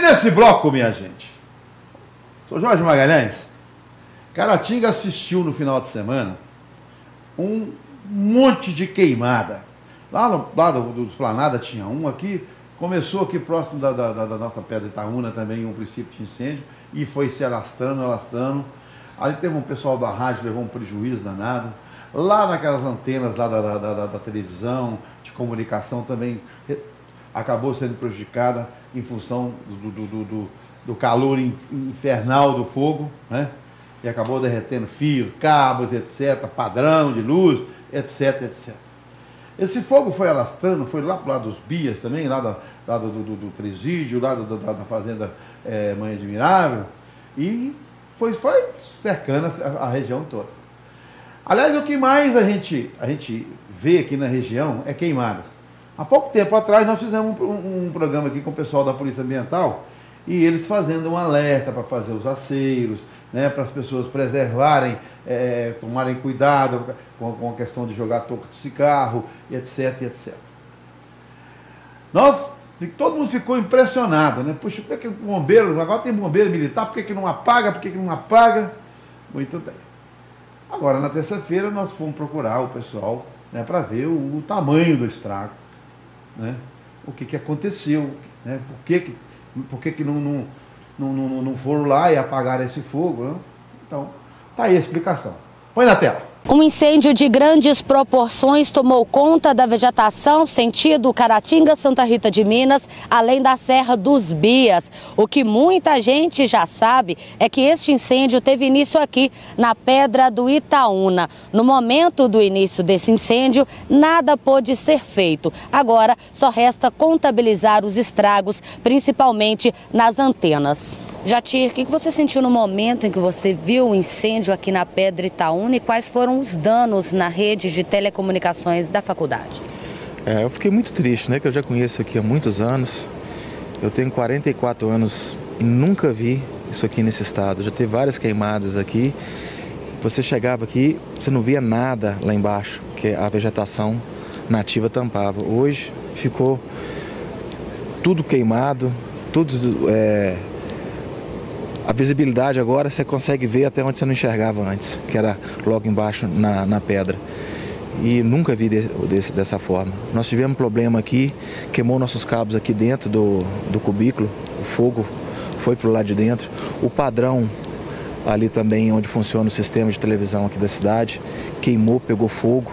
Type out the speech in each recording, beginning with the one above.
nesse bloco, minha gente, sou Jorge Magalhães. Caratinga assistiu no final de semana um monte de queimada. Lá do Esplanada tinha um aqui, começou aqui próximo da nossa Pedra Itaúna também, um princípio de incêndio, e foi se alastrando. Ali teve um pessoal da rádio, levou um prejuízo danado. Lá naquelas antenas lá da televisão, de comunicação também acabou sendo prejudicada em função do calor infernal do fogo, né? E acabou derretendo fios, cabos, etc., padrão de luz, etc. Esse fogo foi alastrando, foi lá para o lado dos Bias também, lá do presídio, lá da fazenda Mãe Admirável, e foi cercando a região toda. Aliás, o que mais a gente vê aqui na região é queimadas. Há pouco tempo atrás nós fizemos um programa aqui com o pessoal da Polícia Ambiental, e eles fazendo um alerta para fazer os aceiros, né, para as pessoas preservarem, tomarem cuidado com a questão de jogar toco de cigarro, etc. Todo mundo ficou impressionado, né? Puxa, por que o bombeiro, agora tem bombeiro militar, por que não apaga, Muito bem. Agora, na terça-feira, nós fomos procurar o pessoal, né, para ver o tamanho do estrago, né? O que aconteceu, né? Por que não foram lá e apagaram esse fogo, né? Então, tá aí a explicação. Põe na tela. Um incêndio de grandes proporções tomou conta da vegetação sentido Caratinga, Santa Rita de Minas, além da Serra dos Bias. O que muita gente já sabe é que este incêndio teve início aqui na Pedra do Itaúna. No momento do início desse incêndio, nada pôde ser feito. Agora, só resta contabilizar os estragos, principalmente nas antenas. Jatir, o que você sentiu no momento em que você viu o incêndio aqui na Pedra Itaúna e quais foram os danos na rede de telecomunicações da faculdade? Eu fiquei muito triste, né? Que eu já conheço aqui há muitos anos. Eu tenho 44 anos e nunca vi isso aqui nesse estado. Já teve várias queimadas aqui. Você chegava aqui, você não via nada lá embaixo, que a vegetação nativa tampava. Hoje ficou tudo queimado, a visibilidade agora você consegue ver até onde você não enxergava antes, que era logo embaixo na pedra. E nunca vi dessa forma. Nós tivemos problema aqui, queimou nossos cabos aqui dentro do cubículo, o fogo foi para o lado de dentro. O padrão ali também, onde funciona o sistema de televisão aqui da cidade, queimou, pegou fogo.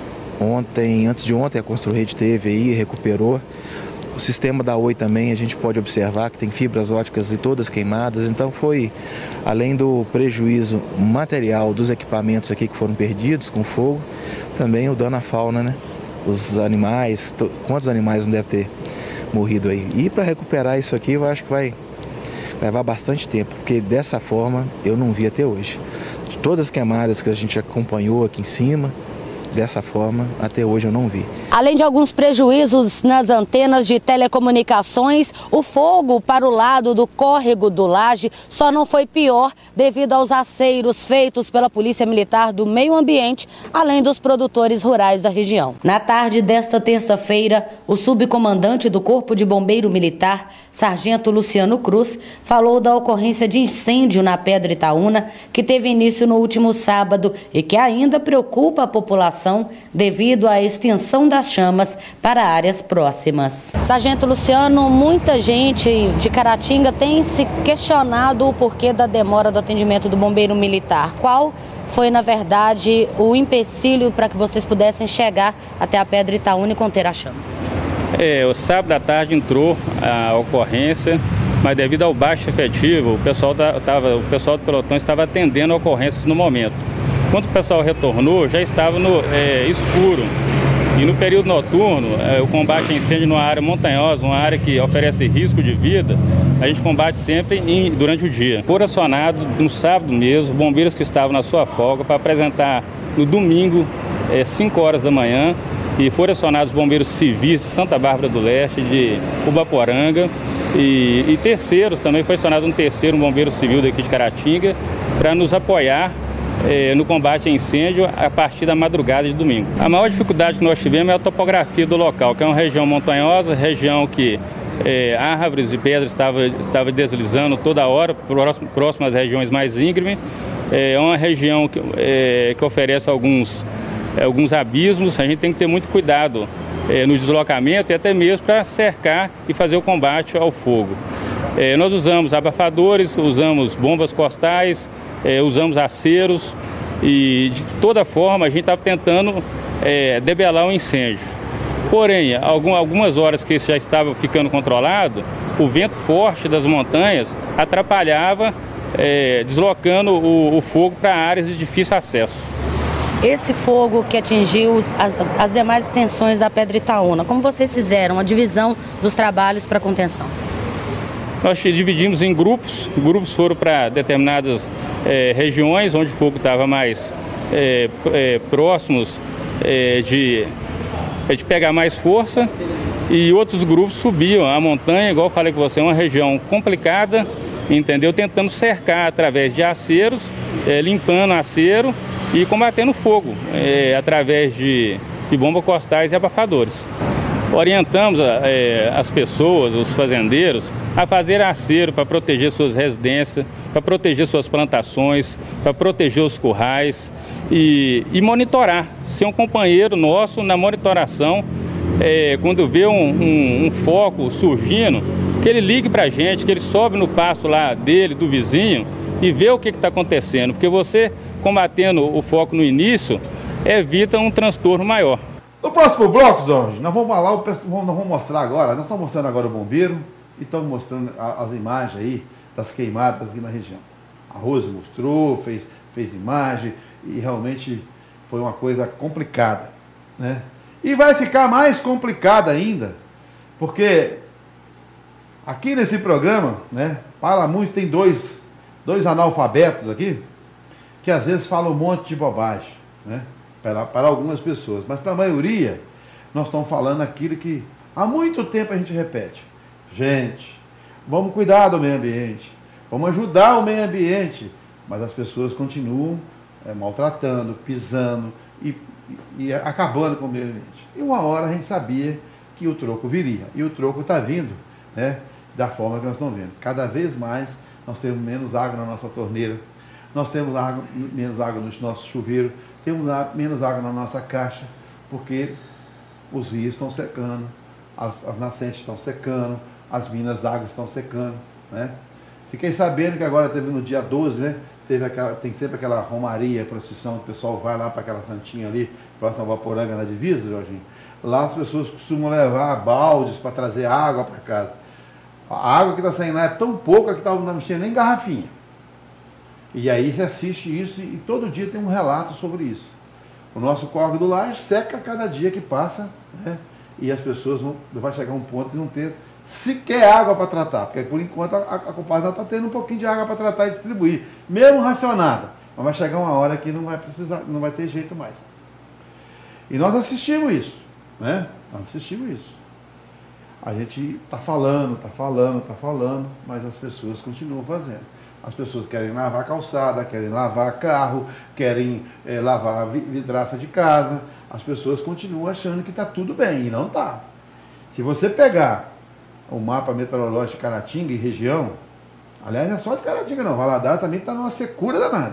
Antes de ontem, a Construrede teve aí, recuperou. O sistema da Oi também, a gente pode observar que tem fibras óticas e todas queimadas. Então foi, além do prejuízo material dos equipamentos aqui que foram perdidos com fogo, também o dano à fauna, né? Os animais, quantos animais não devem ter morrido aí? E para recuperar isso aqui, eu acho que vai levar bastante tempo, porque dessa forma eu não vi até hoje. De todas as queimadas que a gente acompanhou aqui em cima, dessa forma, até hoje eu não vi. Além de alguns prejuízos nas antenas de telecomunicações, o fogo para o lado do córrego do Laje só não foi pior devido aos aceiros feitos pela Polícia Militar do Meio Ambiente, além dos produtores rurais da região. Na tarde desta terça-feira, o subcomandante do Corpo de Bombeiro Militar, Sargento Luciano Cruz, falou da ocorrência de incêndio na Pedra Itaúna, que teve início no último sábado e que ainda preocupa a população devido à extensão das chamas para áreas próximas. Sargento Luciano, muita gente de Caratinga tem se questionado o porquê da demora do atendimento do bombeiro militar. Qual foi, na verdade, o empecilho para que vocês pudessem chegar até a Pedra Itaúna e conter as chamas? O sábado à tarde entrou a ocorrência, mas devido ao baixo efetivo, o pessoal do pelotão estava atendendo ocorrências no momento. Quando o pessoal retornou, já estava no escuro. E no período noturno, o combate a incêndio numa área montanhosa, uma área que oferece risco de vida, a gente combate sempre durante o dia. Foram acionados no sábado mesmo, bombeiros que estavam na sua folga para apresentar no domingo, 5 horas da manhã, e foram acionados bombeiros civis de Santa Bárbara do Leste, de Ubaporanga, e terceiros, também foi acionado um bombeiro civil daqui de Caratinga, para nos apoiar no combate a incêndio a partir da madrugada de domingo. A maior dificuldade que nós tivemos é a topografia do local, que é uma região montanhosa, região que árvores e pedras estavam deslizando toda hora, próximo às regiões mais íngremes. É uma região que oferece alguns abismos. A gente tem que ter muito cuidado no deslocamento e até mesmo para cercar e fazer o combate ao fogo. Nós usamos abafadores, usamos bombas costais, usamos aceros e de toda forma a gente estava tentando debelar o incêndio. Porém, algumas horas que isso já estava ficando controlado, o vento forte das montanhas atrapalhava, deslocando o fogo para áreas de difícil acesso. Esse fogo que atingiu as demais extensões da Pedra Itaúna, como vocês fizeram a divisão dos trabalhos para contenção? Nós dividimos em grupos, grupos foram para determinadas regiões onde o fogo estava mais próximos de pegar mais força, e outros grupos subiam a montanha, igual eu falei com você, é uma região complicada, entendeu? Tentando cercar através de aceros, limpando acero e combatendo fogo através de bombas costais e abafadores. Orientamos as pessoas, os fazendeiros, a fazer acero para proteger suas residências, para proteger suas plantações, para proteger os currais e monitorar, ser um companheiro nosso na monitoração. Quando vê um foco surgindo, que ele ligue para a gente, que ele sobe no pasto lá dele, do vizinho, e vê o que está acontecendo, porque você combatendo o foco no início evita um transtorno maior. No próximo bloco, Jorge, nós vamos mostrar agora, nós estamos mostrando agora o bombeiro e estamos mostrando as imagens aí das queimadas aqui na região. A Rose mostrou, fez imagem e realmente foi uma coisa complicada, né? E vai ficar mais complicada ainda, porque aqui nesse programa, né, fala muito, tem dois analfabetos aqui, que às vezes falam um monte de bobagem, né, para algumas pessoas, mas para a maioria, nós estamos falando aquilo que há muito tempo a gente repete. Gente, vamos cuidar do meio ambiente, vamos ajudar o meio ambiente, mas as pessoas continuam maltratando, pisando e acabando com o meio ambiente. E uma hora a gente sabia que o troco viria, e o troco está vindo, né, da forma que nós estamos vendo. Cada vez mais nós temos menos água na nossa torneira, nós temos menos água no nosso chuveiro, temos menos água na nossa caixa, porque os rios estão secando, as nascentes estão secando, as minas d'água estão secando, né? Fiquei sabendo que agora teve no dia 12, né? Tem sempre aquela romaria, procissão, o pessoal vai lá para aquela santinha ali, próximo a Voporanga, na divisa, Jorginho. Lá as pessoas costumam levar baldes para trazer água para casa. A água que está saindo lá é tão pouca que não tinha nem garrafinha. E aí você assiste isso e todo dia tem um relato sobre isso. O nosso córrego do Laje seca cada dia que passa, né? E as pessoas vai chegar a um ponto de não ter sequer água para tratar, porque por enquanto a compadre está tendo um pouquinho de água para tratar e distribuir, mesmo racionada, mas vai chegar uma hora que não vai ter jeito mais. E nós assistimos isso, né? Nós assistimos isso. A gente está falando, mas as pessoas continuam fazendo. As pessoas querem lavar calçada, querem lavar carro, querem lavar vidraça de casa. As pessoas continuam achando que está tudo bem, e não está. Se você pegar o mapa meteorológico de Caratinga e região, aliás, não é só de Caratinga não, Valadares também está numa secura danada.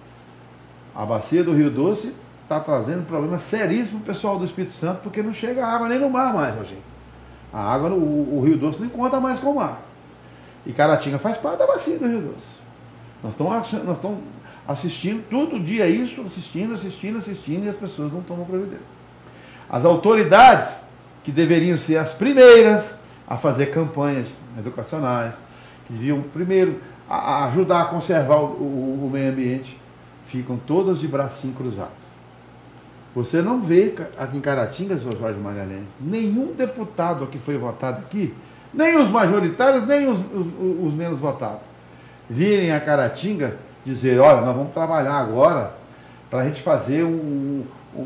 A bacia do Rio Doce está trazendo problema seríssimo para o pessoal do Espírito Santo, porque não chega água nem no mar mais, Roginho. A água, o Rio Doce não encontra mais com o mar. E Caratinga faz parte da bacia do Rio Doce. Nós estamos assistindo todo dia isso, assistindo, e as pessoas não tomam providência. As autoridades, que deveriam ser as primeiras a fazer campanhas educacionais, que deviam primeiro a ajudar a conservar o meio ambiente, ficam todas de bracinho cruzado. Você não vê aqui em Caratinga, seu Jorge Magalhães, nenhum deputado que foi votado aqui, nem os majoritários, nem os menos votados, virem a Caratinga dizer, olha, nós vamos trabalhar agora para a gente fazer um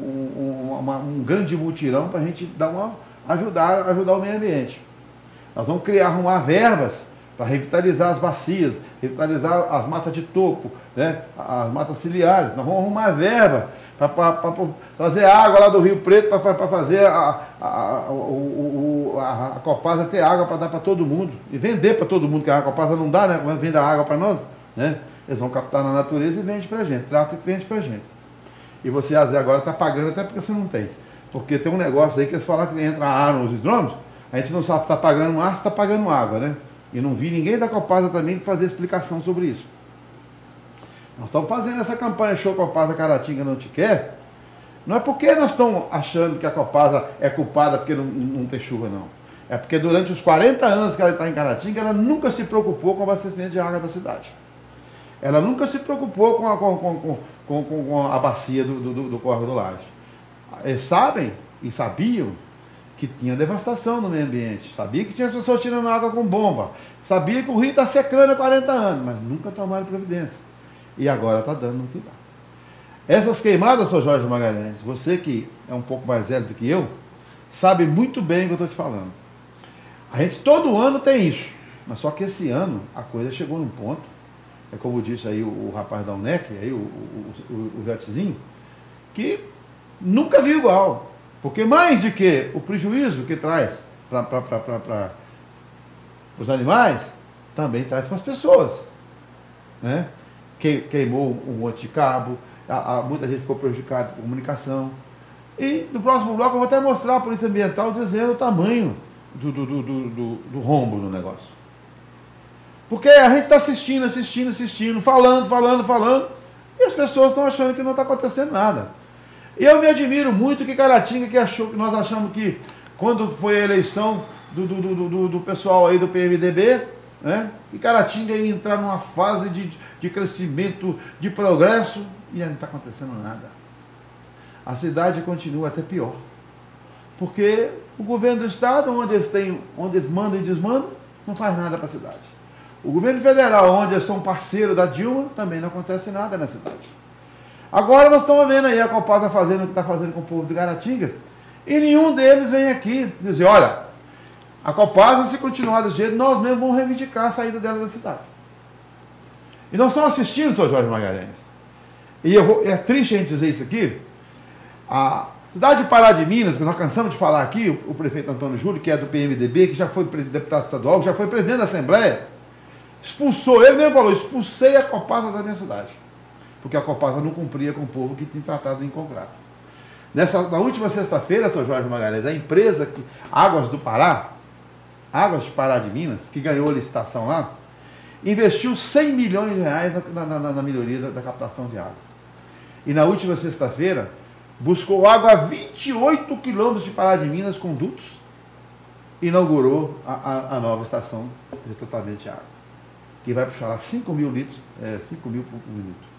grande mutirão para a gente ajudar o meio ambiente. Nós vamos arrumar verbas para revitalizar as bacias, revitalizar as matas de toco, né, as matas ciliares. Nós vamos arrumar verba para trazer água lá do Rio Preto para fazer a a Copasa ter água para dar para todo mundo e vender para todo mundo, que a Copasa não dá, né? Vende a água para nós, né? Eles vão captar na natureza e vende para a gente, trata e vende para a gente. E você agora está pagando até porque você não tem. Porque tem um negócio aí que eles falam que entra ar nos hidrômetros, a gente não sabe se está pagando ar, se está pagando água, né? E não vi ninguém da Copasa também fazer explicação sobre isso. Nós estamos fazendo essa campanha Show Copasa Caratinga Não Te Quer. Não é porque nós estamos achando que a Copasa é culpada porque não tem chuva, não. É porque durante os 40 anos que ela está em Caratinga, ela nunca se preocupou com o abastecimento de água da cidade. Ela nunca se preocupou com a bacia do Córrego do Laje. Eles sabem e sabiam que tinha devastação no meio ambiente, sabia que tinha as pessoas tirando água com bomba, sabia que o rio está secando há 40 anos, mas nunca tomaram providência. E agora está dando no que dá. Essas queimadas, Sr. Jorge Magalhães, você que é um pouco mais velho do que eu, sabe muito bem o que eu estou te falando. A gente todo ano tem isso, mas só que esse ano a coisa chegou num ponto, é como disse aí o rapaz da UNEC, aí o Vetzinho, que nunca viu igual. Porque mais do que o prejuízo que traz para os animais, também traz para as pessoas. Né? Queimou um monte de cabo, muita gente ficou prejudicada por comunicação. E no próximo bloco eu vou até mostrar a Polícia Ambiental dizendo o tamanho do rombo no negócio. Porque a gente está assistindo, falando, e as pessoas estão achando que não está acontecendo nada. E eu me admiro muito que Caratinga, que nós achamos que quando foi a eleição do pessoal aí do PMDB, né, que Caratinga ia entrar numa fase de crescimento, de progresso, e não está acontecendo nada. A cidade continua até pior. Porque o governo do estado, onde eles mandam e desmandam, não faz nada para a cidade. O governo federal, onde eles são parceiros da Dilma, também não acontece nada na cidade. Agora nós estamos vendo aí a Copasa fazendo o que está fazendo com o povo de Caratinga, e nenhum deles vem aqui dizer, olha, a Copasa, se continuar desse jeito, nós mesmos vamos reivindicar a saída dela da cidade. E nós estamos assistindo, Sr. Jorge Magalhães. E é triste a gente dizer isso aqui. A cidade de Pará de Minas, que nós cansamos de falar aqui, o prefeito Antônio Júlio, que é do PMDB, que já foi deputado estadual, que já foi presidente da Assembleia, expulsou, ele mesmo falou, expulsei a Copasa da minha cidade. Porque a Copasa não cumpria com o povo que tinha tratado em contrato. Na última sexta-feira, Sr. Jorge Magalhães, a empresa Águas do Pará, Águas de Pará de Minas, que ganhou a licitação lá, investiu 100 milhões de reais na melhoria da captação de água. E na última sexta-feira, buscou água a 28 quilômetros de Pará de Minas com dutos, e inaugurou a nova estação de tratamento de água, que vai puxar lá 5 mil litros, 5 mil por minuto.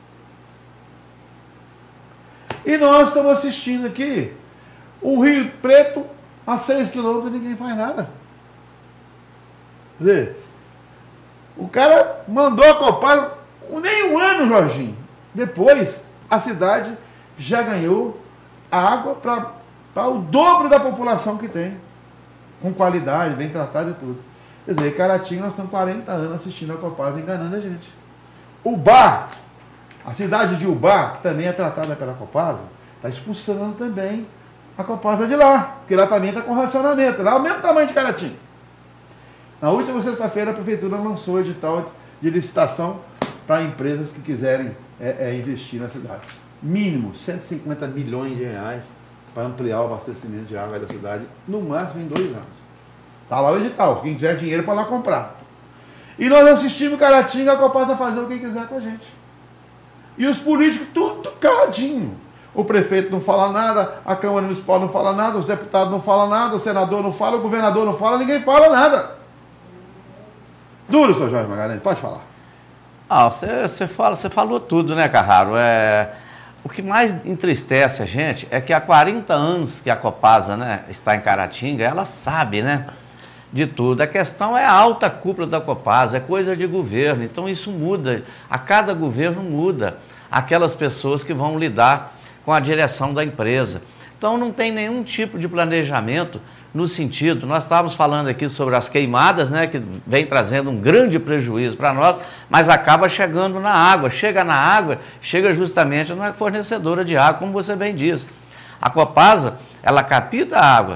E nós estamos assistindo aqui um Rio Preto a 6 quilômetros e ninguém faz nada. Quer dizer, o cara mandou a Copasa nem um ano, Jorginho. Depois, a cidade já ganhou água para o dobro da população que tem. Com qualidade, bem tratada e tudo. Quer dizer, Caratinga, nós estamos 40 anos assistindo a Copasa enganando a gente. Ubá, a cidade de Ubá, que também é tratada pela Copasa, está expulsando também a Copasa de lá, porque lá também está com racionamento. Lá é o mesmo tamanho de Caratinga. Na última sexta-feira, a prefeitura lançou o edital de licitação para empresas que quiserem investir na cidade. Mínimo 150 milhões de reais para ampliar o abastecimento de água da cidade, no máximo em 2 anos. Está lá o edital, quem tiver dinheiro para lá comprar. E nós assistimos Caratinga, a Copasa fazer o que quiser com a gente. E os políticos tudo caladinho. O prefeito não fala nada, a Câmara Municipal não fala nada, os deputados não falam nada, o senador não fala, o governador não fala, ninguém fala nada. Duro, Sr. Jorge Magalhães, pode falar. Você falou tudo, né, Carraro? O que mais entristece a gente é que há 40 anos que a Copasa, né, está em Caratinga, ela sabe, né, de tudo. A questão é a alta cúpula da Copasa, é coisa de governo, então isso muda. A cada governo muda aquelas pessoas que vão lidar com a direção da empresa. Então não tem nenhum tipo de planejamento no sentido, nós estávamos falando aqui sobre as queimadas, né, que vem trazendo um grande prejuízo para nós, mas acaba chegando na água. Chega na água, chega justamente na fornecedora de água, como você bem diz. A Copasa, ela capta a água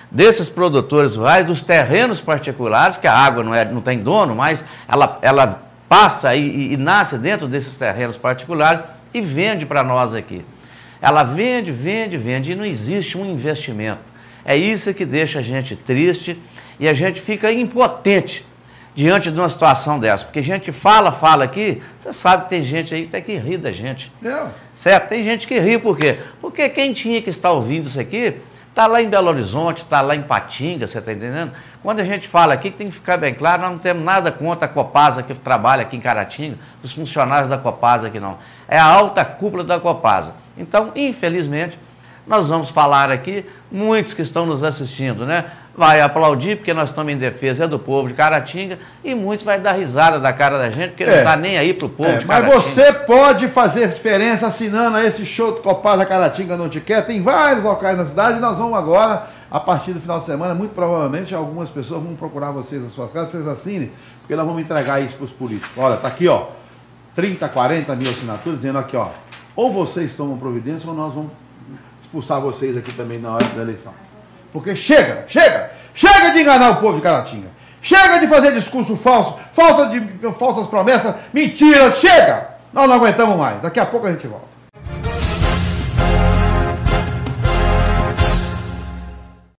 desses produtores rurais, dos terrenos particulares, que a água não tem dono, mas ela passa e nasce dentro desses terrenos particulares e vende para nós aqui. Ela vende e não existe um investimento. É isso que deixa a gente triste e a gente fica impotente diante de uma situação dessa. Porque a gente fala aqui, você sabe que tem gente aí que tem que rir da gente. Certo? Tem gente que ri, por quê? Porque quem tinha que estar ouvindo isso aqui está lá em Belo Horizonte, está lá em Patinga, você está entendendo? Quando a gente fala aqui, tem que ficar bem claro, nós não temos nada contra a Copasa que trabalha aqui em Caratinga, os funcionários da Copasa aqui não. É a alta cúpula da Copasa. Então, infelizmente, nós vamos falar aqui, muitos que estão nos assistindo, né? Vai aplaudir porque nós estamos em defesa do povo de Caratinga e muitos vai dar risada da cara da gente porque não está nem aí para o povo de Caratinga. Mas você pode fazer diferença assinando a esse show do Copasa Caratinga Não Te Quer. Tem vários locais na cidade e nós vamos agora, a partir do final de semana, muito provavelmente algumas pessoas vão procurar vocês nas suas casas, vocês assinem, porque nós vamos entregar isso para os políticos. Olha, está aqui, ó, 30, 40 mil assinaturas, dizendo aqui, ó, ou vocês tomam providência ou nós vamos expulsar vocês aqui também na hora da eleição. Porque chega de enganar o povo de Caratinga. Chega de fazer discurso falso, falsas promessas, mentiras, chega! Nós não aguentamos mais. Daqui a pouco a gente volta.